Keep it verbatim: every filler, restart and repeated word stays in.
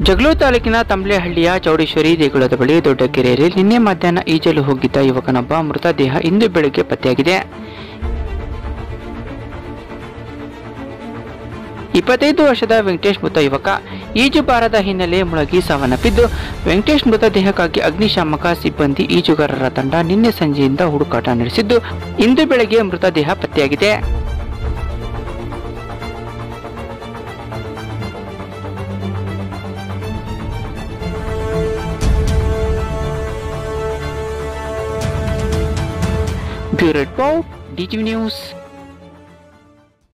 ಜಗಳೂರು ತಾಲೂಕಿನ ತಂಬ್ಲೆಹಳ್ಳಿಯ ಚೌಡೇಶ್ವರಿ ದೇಗುಲದ ಬಳಿ ದೊಡ್ಡ ಕೆರೆಯಲ್ಲಿ ನಿನ್ನೆ ಮಧ್ಯಾಹ್ನ ಈಜಲು ಹೋಗಿದ್ದ ಯುವಕನೊಬ್ಬ ಮೃತದೇಹ ಇಂದು ಬೆಳಗ್ಗೆ ಪತ್ತೆಯಾಗಿದೆ. ಇಪ್ಪತ್ತೈದು ವರ್ಷದ ವೆಂಕಟೇಶ್ ಮೃತ ಯುವಕ ಈಜು ಬಾರದ ಹಿನ್ನೆಲೆ ಮುಳುಗಿ ಸಾವನ್ನಪ್ಪಿದ್ದು, ವೆಂಕಟೇಶ್ ಮೃತದೇಹಕ್ಕಾಗಿ ಅಗ್ನಿಶಾಮಕ ಸಿಬ್ಬಂದಿ ಈಜುಗಾರರ ತಂಡ ನಿನ್ನೆ ಸಂಜೆಯಿಂದ ಹುಡುಕಾಟ ನಡೆಸಿದ್ದು, ಇಂದು ಬೆಳಗ್ಗೆ ಮೃತದೇಹ ಪತ್ತೆಯಾಗಿದೆ. Bureau report, DTV news.